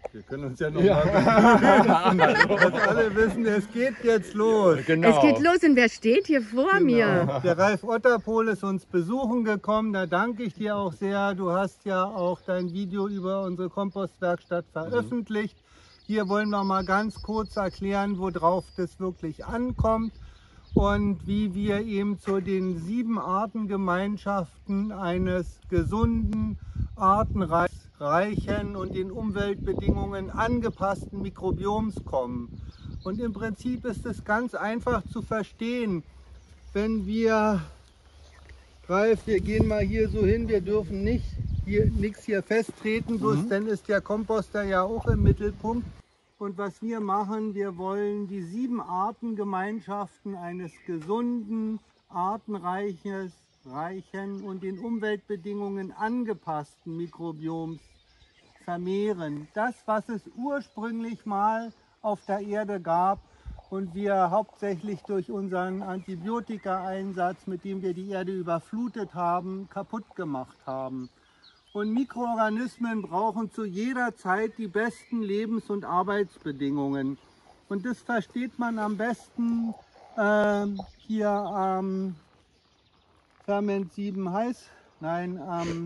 Wir können uns ja noch mal dass alle wissen, es geht jetzt los. Genau. Es geht los und wer steht hier vor mir? Der Ralf Otterpohl ist uns besuchen gekommen, da danke ich dir auch sehr. Du hast ja auch dein Video über unsere Kompostwerkstatt veröffentlicht. Hier wollen wir mal ganz kurz erklären, worauf das wirklich ankommt und wie wir eben zu den 7 Artengemeinschaften eines gesunden, artenreichen und den Umweltbedingungen angepassten Mikrobioms kommen. Und im Prinzip ist es ganz einfach zu verstehen, wenn wir, Ralf, wir gehen mal hier so hin, wir dürfen nichts hier festtreten, bloß dann ist der Komposter ja auch im Mittelpunkt. Und was wir machen, wir wollen die 7 Artengemeinschaften eines gesunden, artenreichen und den Umweltbedingungen angepassten Mikrobioms vermehren. Das, was es ursprünglich mal auf der Erde gab und wir hauptsächlich durch unseren Antibiotikaeinsatz, mit dem wir die Erde überflutet haben, kaputt gemacht haben. Und Mikroorganismen brauchen zu jeder Zeit die besten Lebens- und Arbeitsbedingungen. Und das versteht man am besten hier am Ferment 7 heiß. Nein,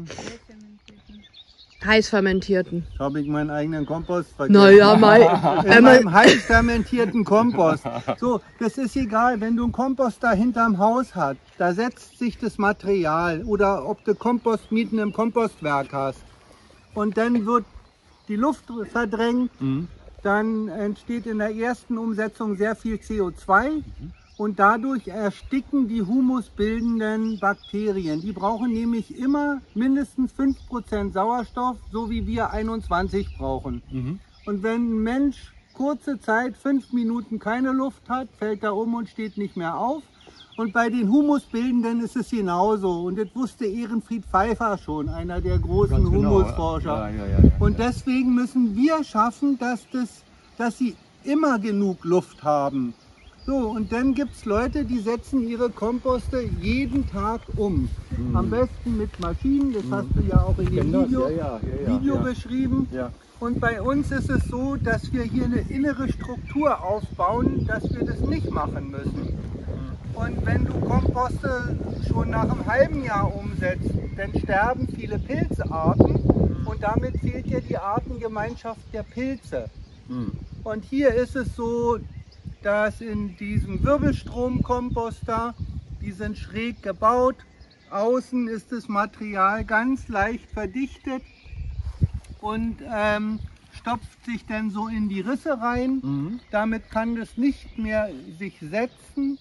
Heiß fermentierten. habe ich meinen eigenen Kompost vergessen. Naja, In meinem heiß fermentierten Kompost. So, das ist egal, wenn du einen Komposter hinterm Haus hast, da setzt sich das Material oder ob du Kompostmieten im Kompostwerk hast und dann wird die Luft verdrängt, dann entsteht in der ersten Umsetzung sehr viel CO2 und dadurch ersticken die humusbildenden Bakterien. Die brauchen nämlich immer mindestens 5% Sauerstoff, so wie wir 21 brauchen. Und wenn ein Mensch kurze Zeit, 5 Minuten keine Luft hat, fällt er um und steht nicht mehr auf. Und bei den Humusbildenden ist es genauso. Und das wusste Ehrenfried Pfeiffer schon, einer der großen Humusforscher. Und deswegen müssen wir schaffen, dass sie immer genug Luft haben. So, und dann gibt es Leute, die setzen ihre Komposte jeden Tag um. Am besten mit Maschinen, das hast du ja auch in dem Video beschrieben. Und bei uns ist es so, dass wir hier eine innere Struktur aufbauen, dass wir das nicht machen müssen. Und wenn du Komposte schon nach einem halben Jahr umsetzt, dann sterben viele Pilzarten und damit fehlt dir die Artengemeinschaft der Pilze. Und hier ist es so, dass in diesem Wirbelstromkomposter, die sind schräg gebaut, außen ist das Material ganz leicht verdichtet und stopft sich dann so in die Risse rein. Damit kann das nicht mehr sich setzen.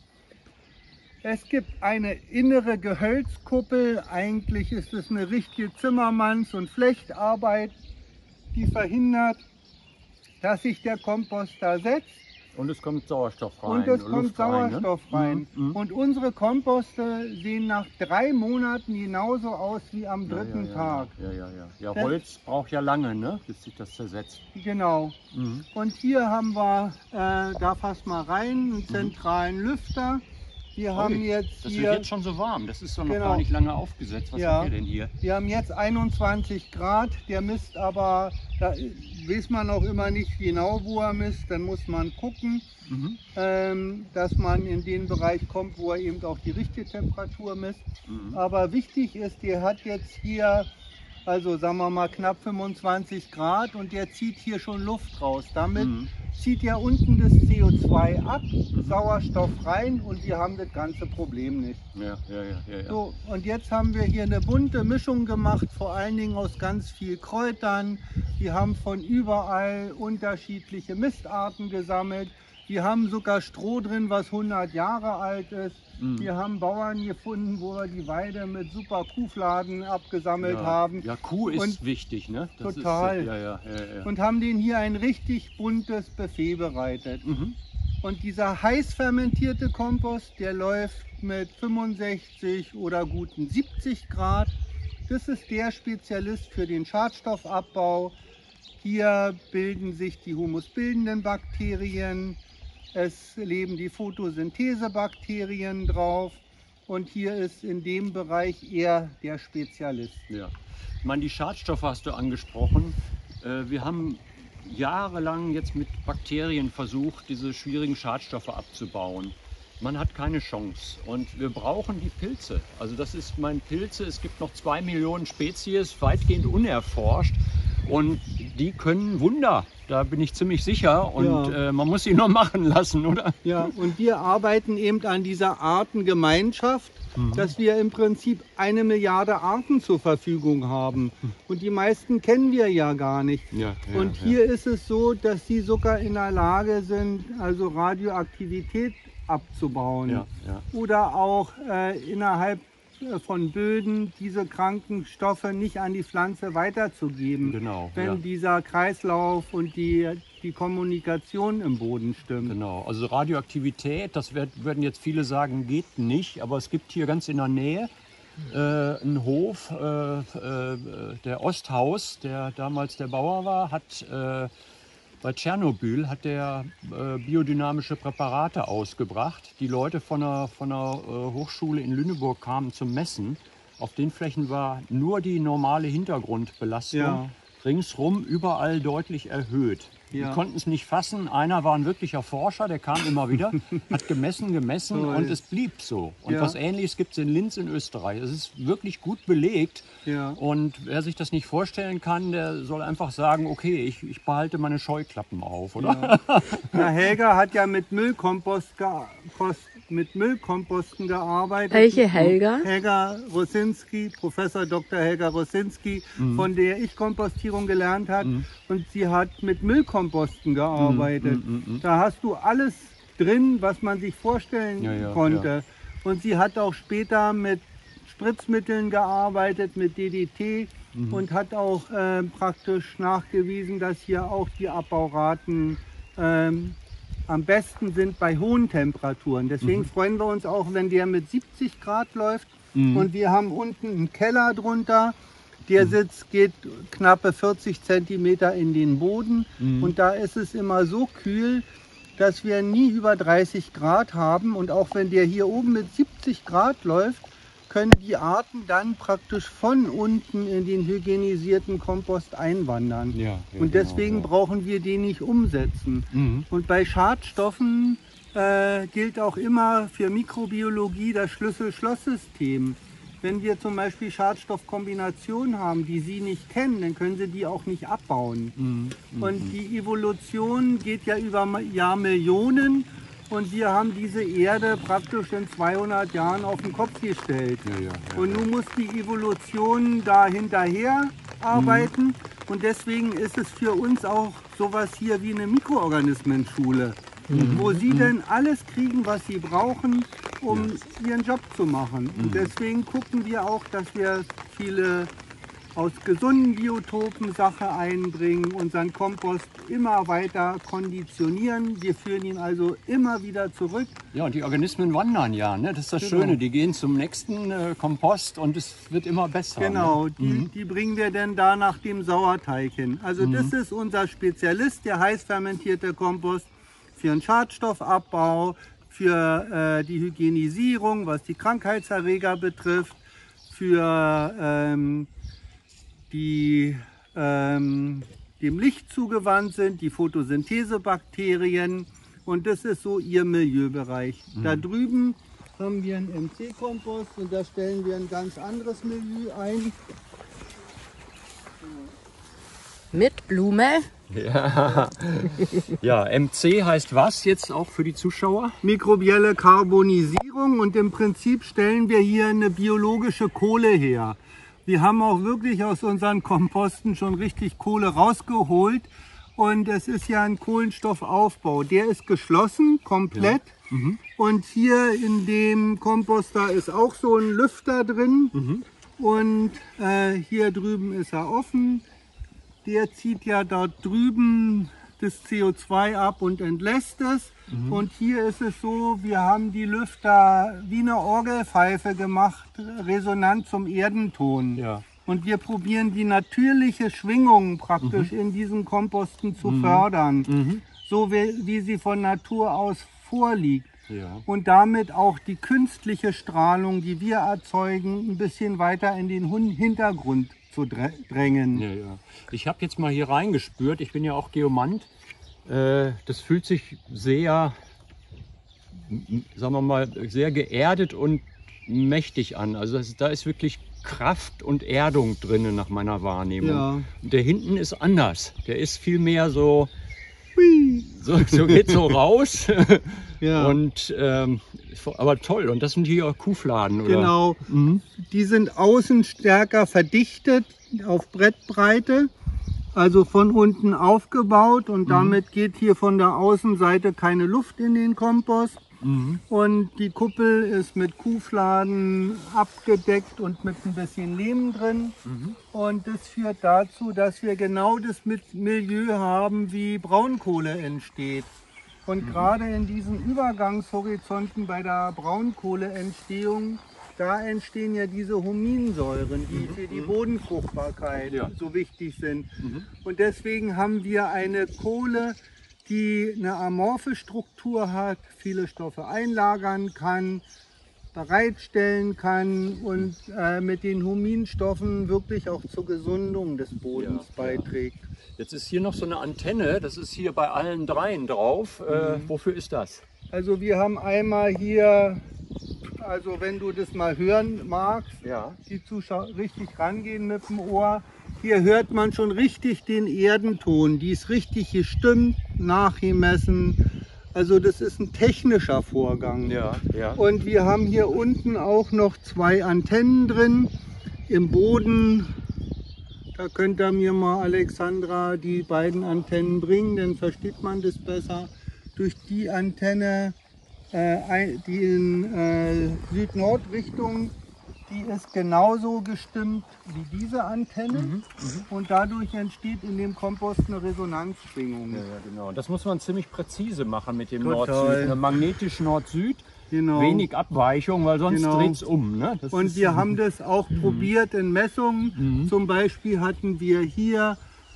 Es gibt eine innere Gehölzkuppel, eigentlich ist es eine richtige Zimmermanns- und Flechtarbeit, die verhindert, dass sich der Kompost da setzt. Und es kommt Sauerstoff rein. Und es kommt Luft rein, Sauerstoff rein. Und unsere Komposte sehen nach 3 Monaten genauso aus wie am dritten Tag. Ja, Holz braucht ja lange, ne, bis sich das zersetzt. Genau. Und hier haben wir, da fass mal rein, einen zentralen Lüfter. Wir haben jetzt das hier, wird jetzt schon so warm, das ist doch noch gar nicht lange aufgesetzt. Was habt ihr denn hier? Wir haben jetzt 21 Grad, der misst aber, da weiß man auch immer nicht genau, wo er misst, dann muss man gucken, dass man in den Bereich kommt, wo er eben auch die richtige Temperatur misst. Aber wichtig ist, der hat jetzt hier, also sagen wir mal knapp 25 Grad und der zieht hier schon Luft raus. Damit zieht ja unten das CO2 ab, Sauerstoff rein und wir haben das ganze Problem nicht. So, und jetzt haben wir hier eine bunte Mischung gemacht, vor allen Dingen aus ganz viel Kräutern. Wir haben von überall unterschiedliche Mistarten gesammelt. Wir haben sogar Stroh drin, was 100 Jahre alt ist. Wir haben Bauern gefunden, wo wir die Weide mit super Kuhfladen abgesammelt haben. Ja, Kuh ist wichtig, ne? Das total. Und haben denen hier ein richtig buntes Buffet bereitet. Und dieser heiß fermentierte Kompost, der läuft mit 65 oder guten 70 Grad. Das ist der Spezialist für den Schadstoffabbau. Hier bilden sich die humusbildenden Bakterien. Es leben die Photosynthesebakterien drauf und hier ist in dem Bereich eher der Spezialist. Ja. Ich meine, die Schadstoffe hast du angesprochen. Wir haben jahrelang jetzt mit Bakterien versucht, diese schwierigen Schadstoffe abzubauen. Man hat keine Chance und wir brauchen die Pilze. Also das ist mein Pilze. Es gibt noch 2 Millionen Spezies, weitgehend unerforscht und die können Wunder. Da bin ich ziemlich sicher und man muss sie nur machen lassen, oder? Ja, und wir arbeiten eben an dieser Artengemeinschaft, dass wir im Prinzip 1 Milliarde Arten zur Verfügung haben. Und die meisten kennen wir ja gar nicht. Und hier ist es so, dass sie sogar in der Lage sind, also Radioaktivität abzubauen. Oder auch innerhalb von Böden diese kranken Stoffe nicht an die Pflanze weiterzugeben, wenn dieser Kreislauf und die Kommunikation im Boden stimmt. Genau, also Radioaktivität, das würden jetzt viele sagen, geht nicht, aber es gibt hier ganz in der Nähe einen Hof, der Osthaus, der damals der Bauer war, hat bei Tschernobyl hat der biodynamische Präparate ausgebracht. Die Leute von der Hochschule in Lüneburg kamen zum Messen. Auf den Flächen war nur die normale Hintergrundbelastung ringsrum überall deutlich erhöht. Die konnten es nicht fassen. Einer war ein wirklicher Forscher, der kam immer wieder, hat gemessen und es blieb so. Und was Ähnliches gibt es in Linz in Österreich. Es ist wirklich gut belegt. Und wer sich das nicht vorstellen kann, der soll einfach sagen, okay, ich behalte meine Scheuklappen auf, oder? Ja, Helga hat ja mit Müllkomposten gearbeitet. Welche Helga? Helga Rosinski, Professor Dr. Helga Rosinski, von der ich Kompostierung gelernt habe. Und sie hat mit Müllkomposten gearbeitet. Da hast du alles drin, was man sich vorstellen konnte. Und sie hat auch später mit Spritzmitteln gearbeitet, mit DDT und hat auch praktisch nachgewiesen, dass hier auch die Abbauraten am besten sind bei hohen Temperaturen. Deswegen freuen wir uns auch, wenn der mit 70 Grad läuft. Und wir haben unten einen Keller drunter. Der Sitz geht knappe 40 Zentimeter in den Boden. Und da ist es immer so kühl, dass wir nie über 30 Grad haben. Und auch wenn der hier oben mit 70 Grad läuft, können die Arten dann praktisch von unten in den hygienisierten Kompost einwandern. Und deswegen brauchen wir den nicht umsetzen. Und bei Schadstoffen gilt auch immer für Mikrobiologie das Schlüssel-Schloss-System. Wenn wir zum Beispiel Schadstoffkombinationen haben, die Sie nicht kennen, dann können Sie die auch nicht abbauen. Und die Evolution geht ja über Jahrmillionen. Und wir haben diese Erde praktisch in 200 Jahren auf den Kopf gestellt. Und nun muss die Evolution da hinterher arbeiten. Und deswegen ist es für uns auch sowas hier wie eine Mikroorganismenschule, wo sie denn alles kriegen, was sie brauchen, um ihren Job zu machen. Und deswegen gucken wir auch, dass wir viele aus gesunden Biotopen Sache einbringen, unseren Kompost immer weiter konditionieren. Wir führen ihn also immer wieder zurück. Ja, und die Organismen wandern ja, ne? Das ist das Schöne. Die gehen zum nächsten Kompost und es wird immer besser. Genau, ne? Die bringen wir dann da nach dem Sauerteig hin. Also das ist unser Spezialist, der heiß fermentierte Kompost für den Schadstoffabbau, für die Hygienisierung, was die Krankheitserreger betrifft, für die dem Licht zugewandt sind, die Photosynthesebakterien, und das ist so ihr Milieubereich. Da drüben haben wir einen MC-Kompost und da stellen wir ein ganz anderes Milieu ein. Mit Blume? Ja, MC heißt was jetzt auch für die Zuschauer? Mikrobielle Karbonisierung, und im Prinzip stellen wir hier eine biologische Kohle her. Wir haben auch wirklich aus unseren Komposten schon richtig Kohle rausgeholt, und es ist ja ein Kohlenstoffaufbau. Der ist geschlossen, komplett. Und hier in dem Komposter ist auch so ein Lüfter drin. Und hier drüben ist er offen. Der zieht ja dort drüben das CO2 ab und entlässt es. Und hier ist es so, wir haben die Lüfter wie eine Orgelpfeife gemacht, resonant zum Erdenton. Und wir probieren die natürliche Schwingung praktisch in diesen Komposten zu fördern, so wie sie von Natur aus vorliegt. Und damit auch die künstliche Strahlung, die wir erzeugen, ein bisschen weiter in den Hintergrund wegzudrängen. Ja, ja. Ich habe jetzt mal hier reingespürt, ich bin ja auch Geomant. Das fühlt sich sehr, sagen wir mal, sehr geerdet und mächtig an. Also da ist wirklich Kraft und Erdung drin nach meiner Wahrnehmung. Ja. Und der hinten ist anders. Der ist viel mehr so, so geht so raus. Ja. Und, aber toll. Und das sind hier Kuhfladen, oder? Genau. Die sind außen stärker verdichtet auf Brettbreite, also von unten aufgebaut und damit geht hier von der Außenseite keine Luft in den Kompost. Und die Kuppel ist mit Kuhfladen abgedeckt und mit ein bisschen Lehm drin. Und das führt dazu, dass wir genau das Milieu haben, wie Braunkohle entsteht. Und gerade in diesen Übergangshorizonten bei der Braunkohleentstehung, da entstehen ja diese Huminsäuren, die für die Bodenfruchtbarkeit so wichtig sind. Und deswegen haben wir eine Kohle, die eine amorphe Struktur hat, viele Stoffe einlagern kann, bereitstellen kann und mit den Huminstoffen wirklich auch zur Gesundung des Bodens beiträgt. Jetzt ist hier noch so eine Antenne, das ist hier bei allen dreien drauf. Wofür ist das? Also wir haben einmal hier, also wenn du das mal hören magst, die Zuschauer richtig rangehen mit dem Ohr. Hier hört man schon richtig den Erdenton, die ist richtig gestimmt, nachgemessen. Also das ist ein technischer Vorgang. Und wir haben hier unten auch noch 2 Antennen drin im Boden. Da könnt ihr mir mal, Alexandra, die beiden Antennen bringen, dann versteht man das besser. Durch die Antenne, die in Süd-Nord-Richtung, die ist genauso gestimmt wie diese Antenne und dadurch entsteht in dem Kompost eine Resonanzschwingung. Ja, genau. Das muss man ziemlich präzise machen mit dem Total. Nord-Süd. Magnetisch Nord-Süd, Genau. wenig Abweichung, weil sonst dreht es um. Ne? Das Und ist, wir haben das auch probiert in Messungen. Zum Beispiel hatten wir hier,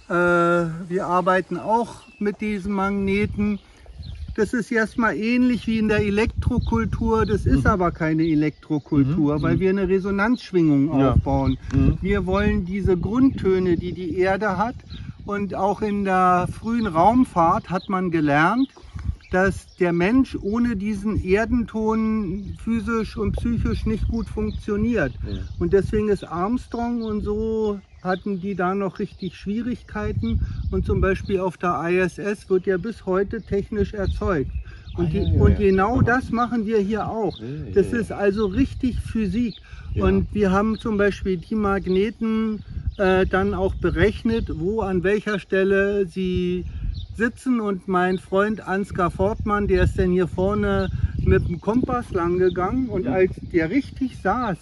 wir arbeiten auch mit diesen Magneten. Das ist erstmal ähnlich wie in der Elektrokultur, das ist aber keine Elektrokultur, weil wir eine Resonanzschwingung aufbauen. Wir wollen diese Grundtöne, die die Erde hat, und auch in der frühen Raumfahrt hat man gelernt, dass der Mensch ohne diesen Erdenton physisch und psychisch nicht gut funktioniert. Und deswegen ist Armstrong und so hatten die da noch richtig Schwierigkeiten. Und zum Beispiel auf der ISS wird ja bis heute technisch erzeugt. Und, genau das machen wir hier auch. Das ist also richtig Physik. Und wir haben zum Beispiel die Magneten dann auch berechnet, wo an welcher Stelle sie sitzen. Und mein Freund Ansgar Fortmann, der ist dann hier vorne mit dem Kompass lang gegangen. Und als der richtig saß,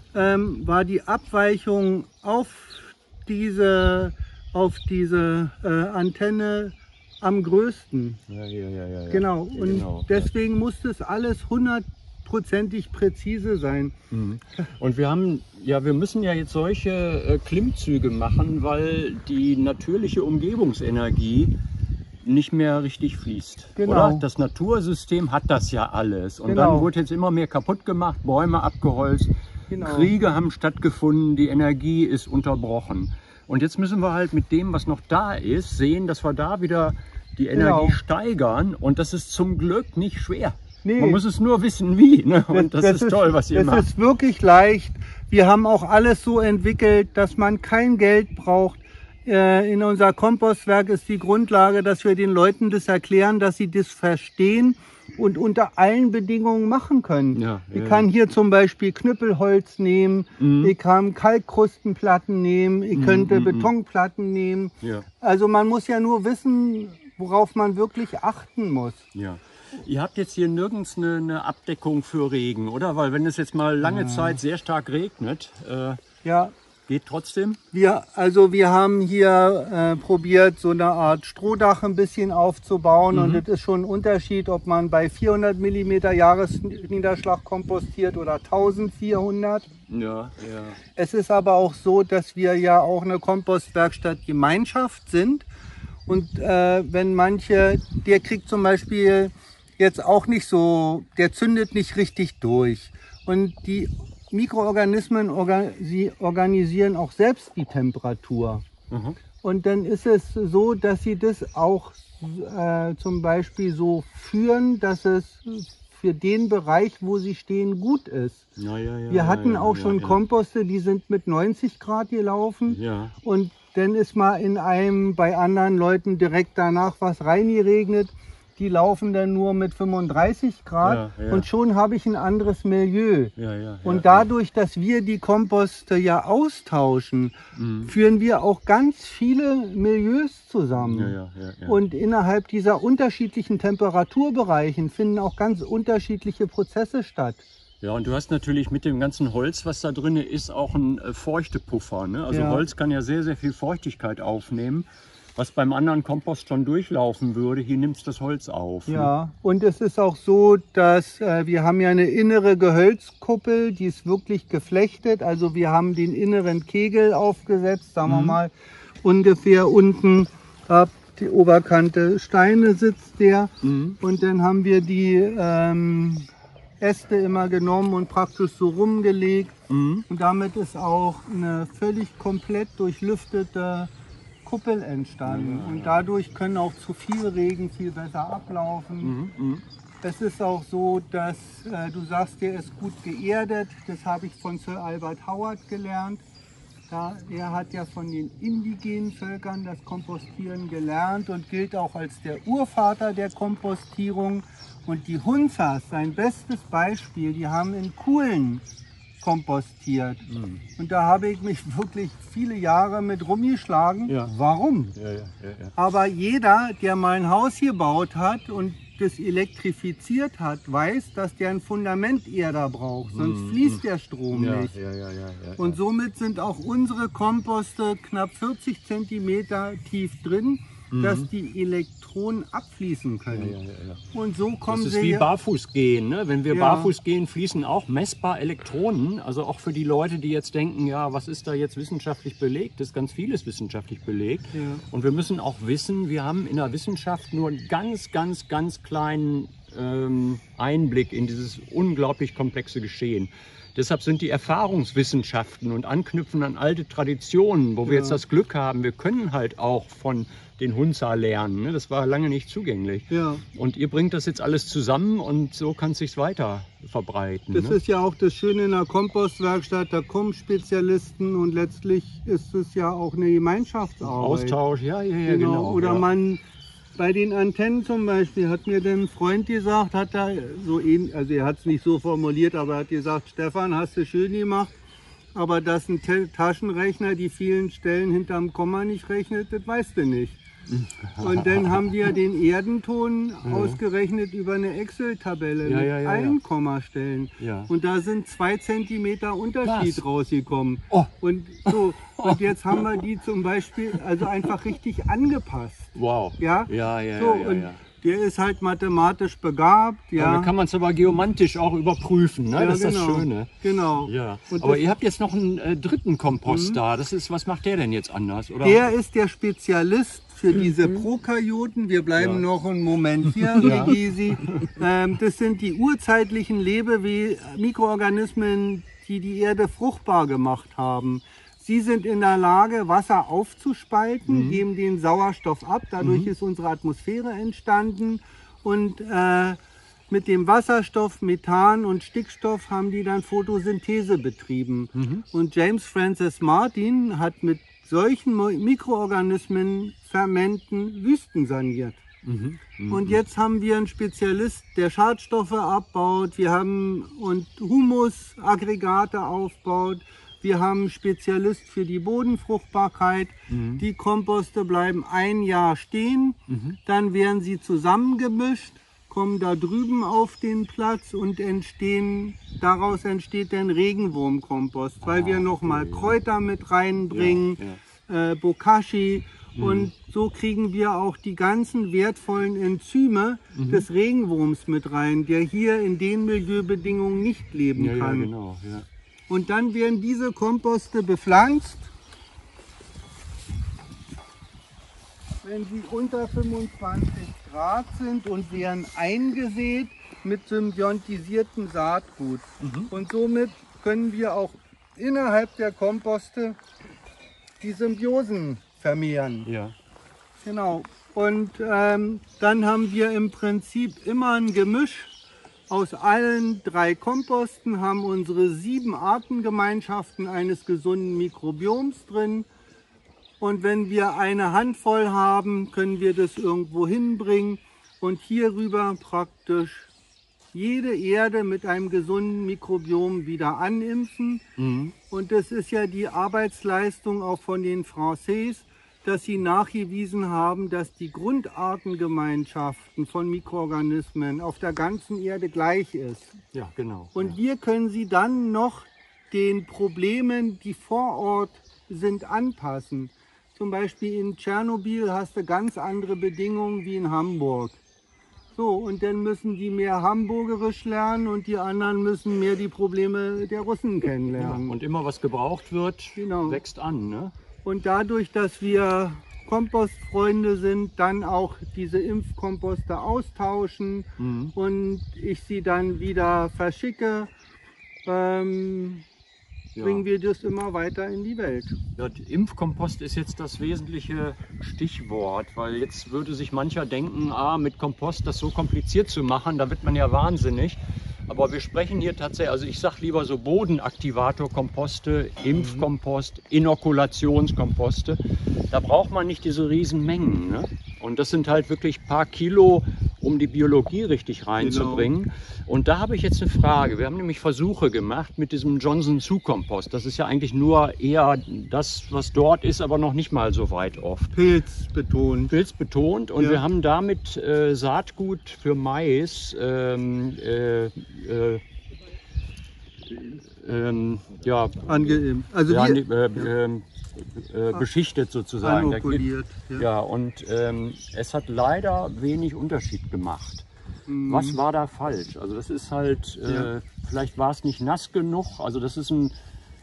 war die Abweichung auf diese Antenne am größten. Genau. Und deswegen muss das alles 100%ig präzise sein. Und wir müssen ja jetzt solche Klimmzüge machen, weil die natürliche Umgebungsenergie nicht mehr richtig fließt. Genau. Oder? Das Natursystem hat das ja alles. Und dann wurde jetzt immer mehr kaputt gemacht, Bäume abgeholzt, Kriege haben stattgefunden, die Energie ist unterbrochen. Und jetzt müssen wir halt mit dem, was noch da ist, sehen, dass wir da wieder die Energie steigern. Und das ist zum Glück nicht schwer. Nee. Man muss es nur wissen, wie. Ne? Und das ist toll, was ihr macht. Das ist wirklich leicht. Wir haben auch alles so entwickelt, dass man kein Geld braucht. In unser Kompostwerk ist die Grundlage, dass wir den Leuten das erklären, dass sie das verstehen und unter allen Bedingungen machen können. Ich kann hier zum Beispiel Knüppelholz nehmen, ich kann Kalkkrustenplatten nehmen, ich könnte Betonplatten nehmen. Also man muss ja nur wissen, worauf man wirklich achten muss. Ihr habt jetzt hier nirgends eine Abdeckung für Regen, oder? Weil wenn es jetzt mal lange Zeit sehr stark regnet, geht trotzdem? Wir haben hier probiert, so eine Art Strohdach ein bisschen aufzubauen. Und es ist schon ein Unterschied, ob man bei 400 mm Jahresniederschlag kompostiert oder 1400. Es ist aber auch so, dass wir ja auch eine Kompostwerkstatt Gemeinschaft sind. Und wenn der kriegt zum Beispiel jetzt auch nicht so, der zündet nicht richtig durch. Und die Mikroorganismen sie organisieren auch selbst die Temperatur. Mhm. Und dann ist es so, dass sie das auch zum Beispiel so führen, dass es für den Bereich, wo sie stehen, gut ist. Wir hatten auch schon Komposte, die sind mit 90 Grad gelaufen. Ja. Und dann ist mal bei anderen Leuten direkt danach was reingeregnet. Die laufen dann nur mit 35 Grad und schon habe ich ein anderes Milieu. Und dadurch, dass wir die Komposte ja austauschen, führen wir auch ganz viele Milieus zusammen. Und innerhalb dieser unterschiedlichen Temperaturbereichen finden auch ganz unterschiedliche Prozesse statt. Ja, und du hast natürlich mit dem ganzen Holz, was da drin ist, auch einen Feuchtepuffer. Ne? Also Holz kann ja sehr, sehr viel Feuchtigkeit aufnehmen. Was beim anderen Kompost schon durchlaufen würde, hier nimmt es das Holz auf. Ja, Ne? und es ist auch so, dass wir haben ja eine innere Gehölzkuppel, die ist wirklich geflechtet. Also wir haben den inneren Kegel aufgesetzt, sagen wir mal, ungefähr unten ab die Oberkante Steine sitzt der. Und dann haben wir die Äste immer genommen und praktisch so rumgelegt. Und damit ist auch eine völlig komplett durchlüftete Kuppel entstanden. Und dadurch können auch zu viel Regen viel besser ablaufen. Es ist auch so, dass du sagst, der ist gut geerdet. Das habe ich von Sir Albert Howard gelernt. Er hat ja von den indigenen Völkern das Kompostieren gelernt und gilt auch als der Urvater der Kompostierung. Und die Hunzas, sein bestes Beispiel, die haben in Kuhlen kompostiert. Und da habe ich mich wirklich viele Jahre mit rumgeschlagen. Warum? Aber jeder, der mal ein Haus hier gebaut hat und das elektrifiziert hat, weiß, dass der ein Fundament eher da braucht, sonst fließt der Strom nicht. Und somit sind auch unsere Komposte knapp 40 cm tief drin, dass die Elektronen abfließen können. Und so kommen das ist wie Barfußgehen. Ne? Wenn wir barfuß gehen, fließen auch messbar Elektronen. Also auch für die Leute, die jetzt denken, ja, was ist da jetzt wissenschaftlich belegt? Das ist ganz vieles wissenschaftlich belegt. Und wir müssen auch wissen, wir haben in der Wissenschaft nur einen ganz, ganz, ganz kleinen Einblick in dieses unglaublich komplexe Geschehen. Deshalb sind die Erfahrungswissenschaften und anknüpfen an alte Traditionen, wo wir jetzt das Glück haben, wir können halt auch von den Hunza lernen. Ne? Das war lange nicht zugänglich. Und ihr bringt das jetzt alles zusammen und so kann es sich weiter verbreiten. Das ist ja auch das Schöne in der Kompostwerkstatt, da kommen Spezialisten und letztlich ist es ja auch eine Gemeinschaftsarbeit. Austausch, genau. Oder man bei den Antennen zum Beispiel hat mir ein Freund gesagt, also er hat es nicht so formuliert, aber er hat gesagt, Stefan, hast du schön gemacht, aber dass ein Taschenrechner die vielen Stellen hinterm Komma nicht rechnet, das weißt du nicht. Und dann haben wir den Erdenton ausgerechnet über eine Excel-Tabelle mit allen Kommastellen. Und da sind 2 cm Unterschied rausgekommen. Und jetzt haben wir die zum Beispiel also einfach richtig angepasst. Wow. Der ist halt mathematisch begabt. Dann kann man es aber geomantisch auch überprüfen. Ne? Das ist das Schöne. Genau. Ja. Aber ihr habt jetzt noch einen dritten Kompost da. Was macht der denn jetzt anders? Oder? Der ist der Spezialist für diese Prokaryoten. Wir bleiben noch einen Moment hier, Regisi. Das sind die urzeitlichen Mikroorganismen, die die Erde fruchtbar gemacht haben. Sie sind in der Lage, Wasser aufzuspalten, geben den Sauerstoff ab. Dadurch ist unsere Atmosphäre entstanden. Und mit dem Wasserstoff, Methan und Stickstoff haben die dann Photosynthese betrieben. Und James Francis Martin hat mit solchen Mikroorganismen, Fermenten, Wüsten saniert. Und jetzt haben wir einen Spezialist, der Schadstoffe abbaut. Wir haben Humusaggregate aufbaut. Wir haben einen Spezialist für die Bodenfruchtbarkeit. Die Komposte bleiben ein Jahr stehen. Dann werden sie zusammengemischt, kommen da drüben auf den Platz und daraus entsteht dann Regenwurmkompost, weil wir nochmal Kräuter mit reinbringen, Bokashi. Und so kriegen wir auch die ganzen wertvollen Enzyme des Regenwurms mit rein, der hier in den Milieubedingungen nicht leben kann. Und dann werden diese Komposte bepflanzt. Wenn sie unter 25 Grad sind und werden eingesät mit symbiontisiertem Saatgut. Und somit können wir auch innerhalb der Komposte die Symbiosen vermehren. Ja. Genau. Und dann haben wir im Prinzip immer ein Gemisch aus allen 3 Komposten, haben unsere 7 Artengemeinschaften eines gesunden Mikrobioms drin. Und wenn wir eine Handvoll haben, können wir das irgendwo hinbringen und hierüber praktisch jede Erde mit einem gesunden Mikrobiom wieder animpfen. Und das ist ja die Arbeitsleistung auch von den Français, dass sie nachgewiesen haben, dass die Grundartengemeinschaften von Mikroorganismen auf der ganzen Erde gleich ist. Ja, genau. Und wir können sie dann noch den Problemen, die vor Ort sind, anpassen. Zum Beispiel in Tschernobyl hast du ganz andere Bedingungen wie in Hamburg. So, und dann müssen die mehr Hamburgerisch lernen und die anderen müssen mehr die Probleme der Russen kennenlernen. Ja, und immer was gebraucht wird, Genau. wächst an. Ne? Und dadurch, dass wir Kompostfreunde sind, dann auch diese Impfkomposte austauschen und ich sie dann wieder verschicke, bringen wir das immer weiter in die Welt. Ja, Impfkompost ist jetzt das wesentliche Stichwort, weil jetzt würde sich mancher denken, mit Kompost das so kompliziert zu machen, da wird man ja wahnsinnig. Aber wir sprechen hier tatsächlich, also ich sage lieber so Bodenaktivatorkomposte, Impfkompost, Inokulationskomposte. Da braucht man nicht diese riesen Mengen. Ne? Und das sind halt wirklich ein paar Kilo, um die Biologie richtig reinzubringen. Genau. Und da habe ich jetzt eine Frage. Wir haben nämlich Versuche gemacht mit diesem Johnson-Su-Kompost. Das ist ja eigentlich nur eher das, was dort ist, aber noch nicht mal so weit oft. Pilzbetont. Pilzbetont. Und wir haben damit Saatgut für Mais angeimpft. Also beschichtet sozusagen. Inokuliert, ja, und es hat leider wenig Unterschied gemacht. Was war da falsch? Also das ist halt, vielleicht war es nicht nass genug. Also das ist ein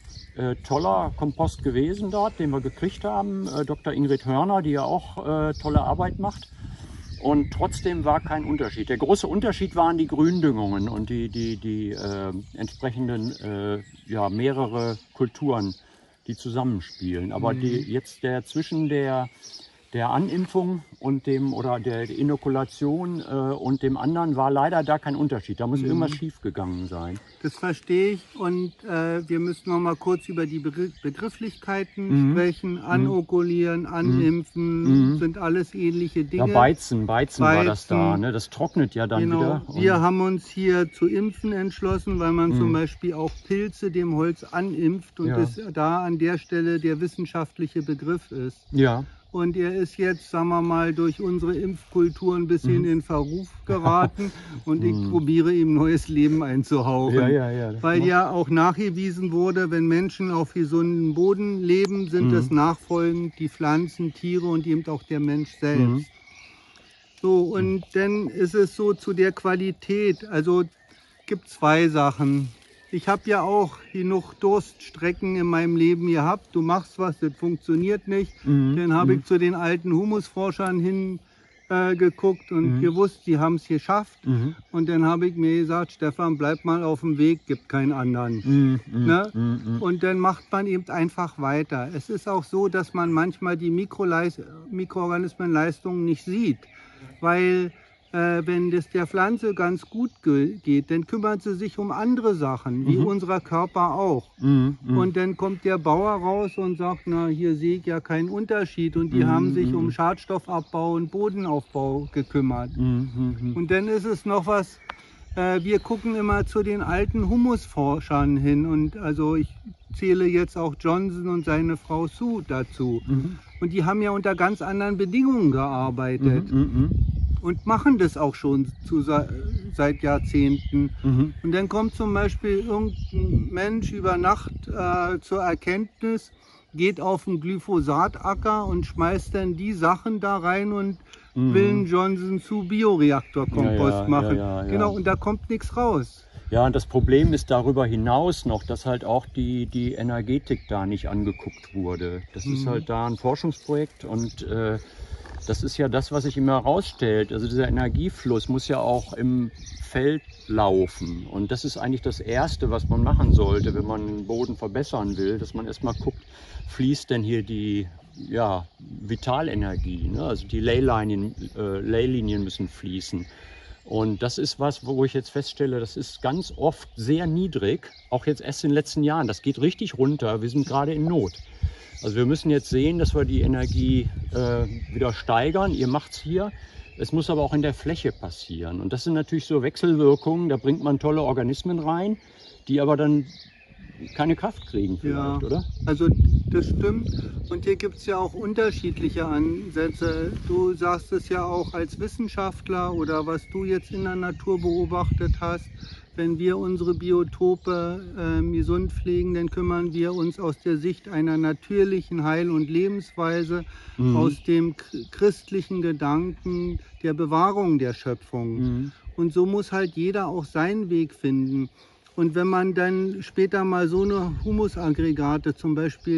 toller Kompost gewesen dort, den wir gekriegt haben. Dr. Ingrid Hörner, die ja auch tolle Arbeit macht. Und trotzdem war kein Unterschied. Der große Unterschied waren die Gründüngungen und die entsprechenden mehrere Kulturen, die zusammenspielen. Aber zwischen der Animpfung und der Inokulation und dem anderen war leider da kein Unterschied. Da muss irgendwas schief gegangen sein. Das verstehe ich und wir müssen noch mal kurz über die Begrifflichkeiten sprechen. Anokulieren, animpfen, sind alles ähnliche Dinge. Ja, Beizen war das da, ne? Das trocknet ja dann wieder. Wir haben uns hier zu impfen entschlossen, weil man zum Beispiel auch Pilze dem Holz animpft und es da an der Stelle der wissenschaftliche Begriff ist. Ja. Und er ist jetzt, sagen wir mal, durch unsere Impfkultur ein bisschen in Verruf geraten und ich probiere ihm neues Leben einzuhauchen. Weil ja auch nachgewiesen wurde, wenn Menschen auf gesundem Boden leben, sind es nachfolgend die Pflanzen, Tiere und eben auch der Mensch selbst. So, und dann ist es so zu der Qualität, also gibt 2 Sachen. Ich habe ja auch genug Durststrecken in meinem Leben gehabt. Du machst was, das funktioniert nicht. Dann habe ich zu den alten Humusforschern hingeguckt und gewusst, die haben es geschafft. Und dann habe ich mir gesagt, Stefan, bleib mal auf dem Weg, gibt keinen anderen. Ne? Und dann macht man eben einfach weiter. Es ist auch so, dass man manchmal die Mikroorganismenleistungen nicht sieht, weil wenn es der Pflanze ganz gut geht, dann kümmert sie sich um andere Sachen, wie unser Körper auch. Und dann kommt der Bauer raus und sagt, na, hier sehe ich ja keinen Unterschied. Und die haben sich um Schadstoffabbau und Bodenaufbau gekümmert. Und dann ist es noch was, wir gucken immer zu den alten Humusforschern hin. Und also ich zähle jetzt auch Johnson und seine Frau Su dazu. Und die haben ja unter ganz anderen Bedingungen gearbeitet. Und machen das auch schon seit Jahrzehnten. Und dann kommt zum Beispiel irgendein Mensch über Nacht zur Erkenntnis, geht auf einen Glyphosatacker und schmeißt dann die Sachen da rein und will einen Johnson-Su Bioreaktorkompost machen. Genau, und da kommt nichts raus. Ja, und das Problem ist darüber hinaus noch, dass halt auch die Energetik da nicht angeguckt wurde. Das ist halt da ein Forschungsprojekt und das ist ja das, was sich immer herausstellt. Also dieser Energiefluss muss ja auch im Feld laufen. Und das ist eigentlich das Erste, was man machen sollte, wenn man den Boden verbessern will, dass man erstmal guckt, fließt denn hier die Vitalenergie, ne? Also die Leylinien müssen fließen. Und das ist was, wo ich jetzt feststelle, das ist ganz oft sehr niedrig, auch jetzt erst in den letzten Jahren. Das geht richtig runter, wir sind gerade in Not. Also wir müssen jetzt sehen, dass wir die Energie wieder steigern. Ihr macht es hier. Es muss aber auch in der Fläche passieren. Und das sind natürlich so Wechselwirkungen, da bringt man tolle Organismen rein, die aber dann keine Kraft kriegen vielleicht, oder? Also das stimmt. Und hier gibt es ja auch unterschiedliche Ansätze. Du sagst es ja auch als Wissenschaftler oder was du jetzt in der Natur beobachtet hast. Wenn wir unsere Biotope gesund pflegen, dann kümmern wir uns aus der Sicht einer natürlichen Heil- und Lebensweise, aus dem christlichen Gedanken der Bewahrung der Schöpfung. Und so muss halt jeder auch seinen Weg finden. Und wenn man dann später mal so eine Humusaggregate zum Beispiel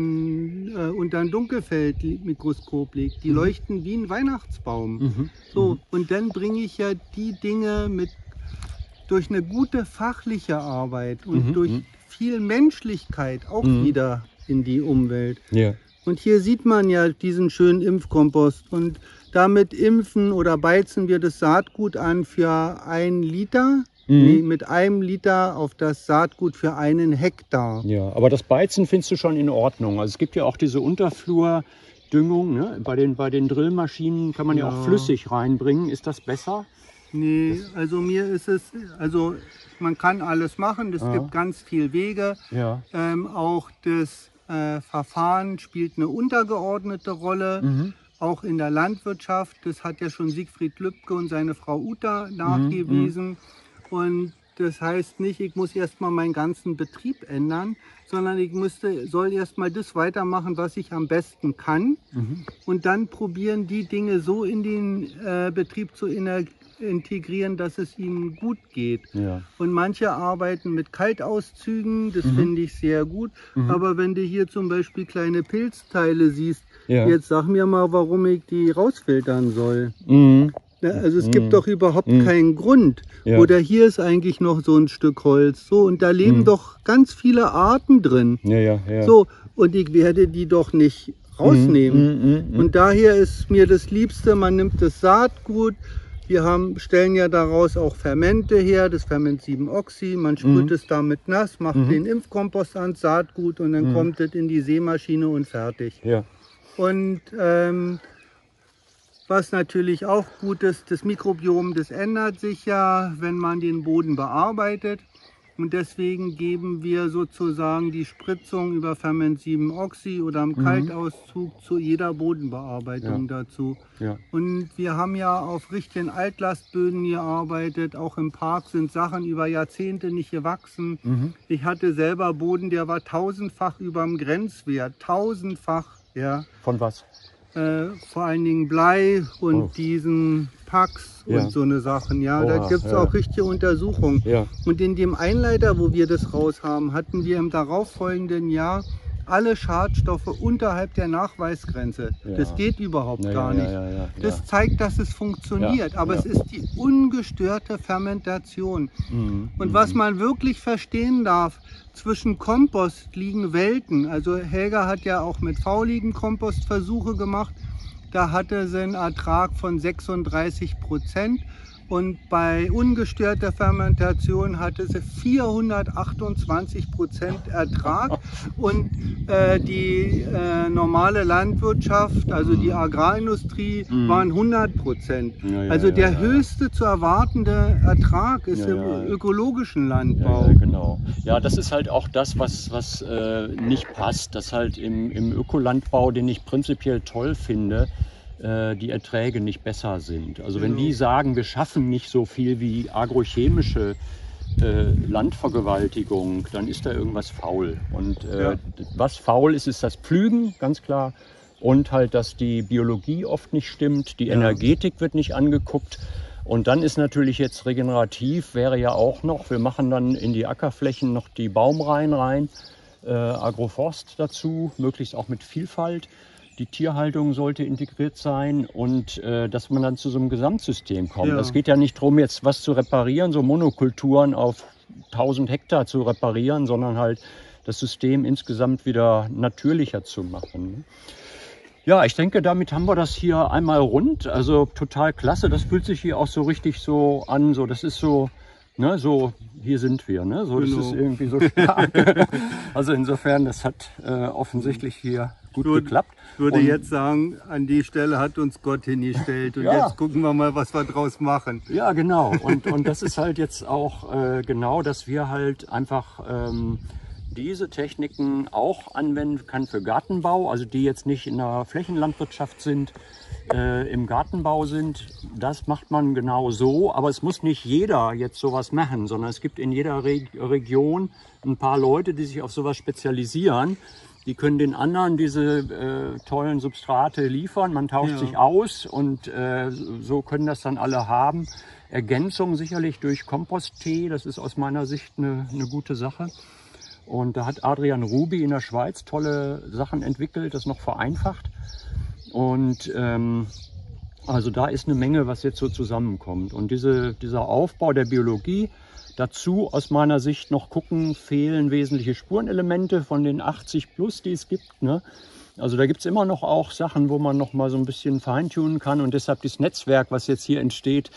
unter ein Dunkelfeldmikroskop legt, die leuchten wie ein Weihnachtsbaum. So, und dann bringe ich ja die Dinge durch eine gute fachliche Arbeit und durch viel Menschlichkeit auch wieder in die Umwelt. Ja. Und hier sieht man ja diesen schönen Impfkompost. Und damit impfen oder beizen wir das Saatgut an für 1 Liter. Nee, mit 1 Liter auf das Saatgut für 1 Hektar. Ja, aber das Beizen findest du schon in Ordnung. Also es gibt ja auch diese Unterflurdüngung, ne? Bei den Drillmaschinen kann man ja auch flüssig reinbringen. Ist das besser? Nee, also mir ist es, also man kann alles machen, es gibt ganz viele Wege. Ja. Auch das Verfahren spielt eine untergeordnete Rolle, auch in der Landwirtschaft. Das hat ja schon Siegfried Lübke und seine Frau Uta nachgewiesen. Und das heißt nicht, ich muss erstmal meinen ganzen Betrieb ändern, sondern ich soll erstmal das weitermachen, was ich am besten kann. Und dann probieren, die Dinge so in den Betrieb zu integrieren, dass es ihnen gut geht. Ja. Und manche arbeiten mit Kaltauszügen, das finde ich sehr gut. Aber wenn du hier zum Beispiel kleine Pilzteile siehst, jetzt sag mir mal, warum ich die rausfiltern soll. Also es gibt doch überhaupt keinen Grund. Oder hier ist eigentlich noch so ein Stück Holz. So, und da leben doch ganz viele Arten drin. So, und ich werde die doch nicht rausnehmen. Und daher ist mir das Liebste, man nimmt das Saatgut. Wir stellen ja daraus auch Fermente her, das Ferment 7-Oxy. Man sprüht es damit nass, macht den Impfkompost ans Saatgut und dann kommt es in die Sämaschine und fertig. Und was natürlich auch gut ist, das Mikrobiom, das ändert sich ja, wenn man den Boden bearbeitet. Und deswegen geben wir sozusagen die Spritzung über Ferment 7-Oxy oder im Kaltauszug zu jeder Bodenbearbeitung dazu. Und wir haben ja auf richtigen Altlastböden gearbeitet. Auch im Park sind Sachen über Jahrzehnte nicht gewachsen. Ich hatte selber Boden, der war 1000-fach über dem Grenzwert. 1000-fach, ja. Von was? Vor allen Dingen Blei und diesen Pax und so eine Sachen. Ja, da gibt es auch richtige Untersuchungen. Und in dem Einleiter, wo wir das raus haben, hatten wir im darauffolgenden Jahr alle Schadstoffe unterhalb der Nachweisgrenze. Das geht überhaupt gar nicht. Das zeigt, dass es funktioniert, aber es ist die ungestörte Fermentation. Und was man wirklich verstehen darf, zwischen Kompost liegen Welten. Also Helga hat ja auch mit fauligen Kompost Versuche gemacht. Da hatte sie einen Ertrag von 36%. Und bei ungestörter Fermentation hatte sie 428% Ertrag. Und die normale Landwirtschaft, also die Agrarindustrie, waren 100%. Also der höchste zu erwartende Ertrag ist im ökologischen Landbau. Genau. Ja, das ist halt auch das, was nicht passt. Das halt im Ökolandbau, den ich prinzipiell toll finde, die Erträge nicht besser sind. Also wenn die sagen, wir schaffen nicht so viel wie agrochemische Landvergewaltigung, dann ist da irgendwas faul. Und was faul ist, ist das Pflügen, ganz klar. Und halt, dass die Biologie oft nicht stimmt, die Energetik wird nicht angeguckt. Und dann ist natürlich jetzt regenerativ, wäre ja auch noch, wir machen dann in die Ackerflächen noch die Baumreihen rein, Agroforst dazu, möglichst auch mit Vielfalt. die Tierhaltung sollte integriert sein und dass man dann zu so einem Gesamtsystem kommt. Ja. Es geht ja nicht darum, jetzt was zu reparieren, so Monokulturen auf 1000 Hektar zu reparieren, sondern halt das System insgesamt wieder natürlicher zu machen. Ja, ich denke, damit haben wir das hier einmal rund. Also total klasse. Das fühlt sich hier auch so richtig so an. So, das ist so, ne, so hier sind wir. Ne? So, Genau. Das ist irgendwie so stark. Also insofern, das hat offensichtlich hier gut geklappt. Ich würde Und- jetzt sagen, an die Stelle hat uns Gott hingestellt. Und Ja. jetzt gucken wir mal, was wir draus machen. Ja, genau. Und das ist halt jetzt auch genau, dass wir halt einfach diese Techniken auch anwenden kann für Gartenbau, also die jetzt nicht in der Flächenlandwirtschaft sind, im Gartenbau sind. Das macht man genau so, aber es muss nicht jeder jetzt sowas machen, sondern es gibt in jeder Region ein paar Leute, die sich auf sowas spezialisieren. Die können den anderen diese tollen Substrate liefern, man tauscht Ja. sich aus und so können das dann alle haben. Ergänzung sicherlich durch Komposttee, das ist aus meiner Sicht eine gute Sache. Und da hat Adrian Ruby in der Schweiz tolle Sachen entwickelt, das noch vereinfacht. Und also da ist eine Menge, was jetzt so zusammenkommt. Und dieser Aufbau der Biologie, dazu aus meiner Sicht noch gucken, fehlen wesentliche Spurenelemente von den 80 plus, die es gibt. Ne? Also da gibt es immer noch auch Sachen, wo man noch mal so ein bisschen feintunen kann. Und deshalb das Netzwerk, was jetzt hier entsteht,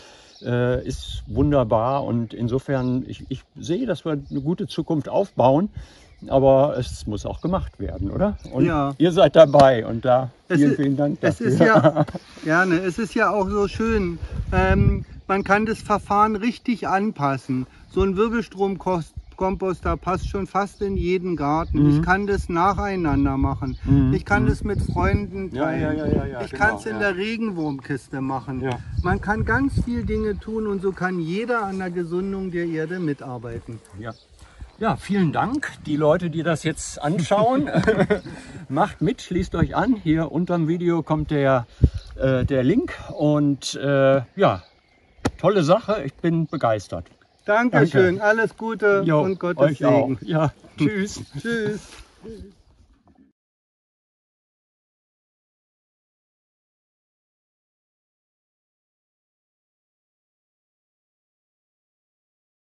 ist wunderbar. Und insofern, ich sehe, dass wir eine gute Zukunft aufbauen. Aber es muss auch gemacht werden, oder? Und Ja. ihr seid dabei und da vielen, ist- vielen Dank Es dafür. ist ja, gerne, es ist ja auch so schön. Man kann das Verfahren richtig anpassen. So ein Wirbelstromkomposter passt schon fast in jeden Garten. Ich kann das nacheinander machen. Ich kann das mit Freunden Ja, teilen. ja, Ich genau, kann es in ja. der Regenwurmkiste machen. Ja. Man kann ganz viele Dinge tun und so kann jeder an der Gesundung der Erde mitarbeiten. Ja. Ja, vielen Dank. Die Leute, die das jetzt anschauen, macht mit, schließt euch an. Hier unterm Video kommt der Link und ja, tolle Sache. Ich bin begeistert. Dankeschön, alles Gute Jo, und Gottes euch auch. Segen. Ja, tschüss. Tschüss.